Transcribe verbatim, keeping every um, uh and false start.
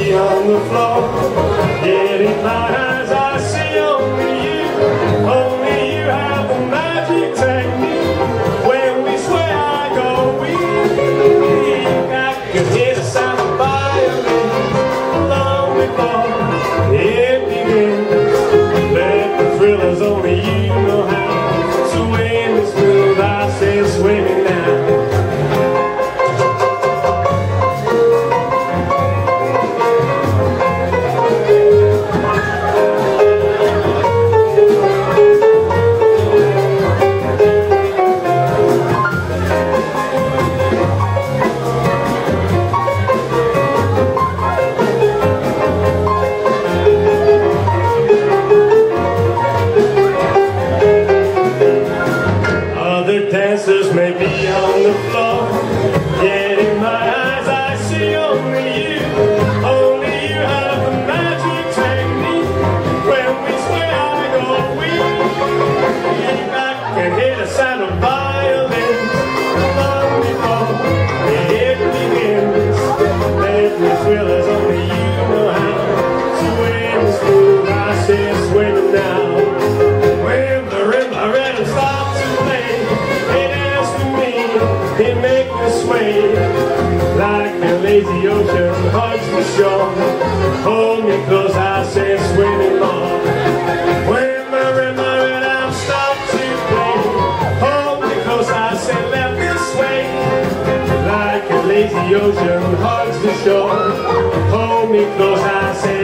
be on the floor. Yet in my eyes I see only you. Only you have the magic technique. When we sway I go weak. I can hear the sound of violin long before it begins. Let the thrillers only you know how. Swing is smooth, I say swimming now. Dancers may be on the floor, yet in my eyes I see only you. Only you have the magic technique. When we sway I go weak. I can hear the sound of violins long before it begins. Let me thrill as only you know how. Swing smooth, I say swing now. When the rhythm rhythm starts to play, it makes me sway like a lazy ocean hugs the shore. Hold me close, I say swimming more. When the rhythm starts to play, hold me close, I say let me sway like a lazy ocean hugs the shore. Hold me close, I say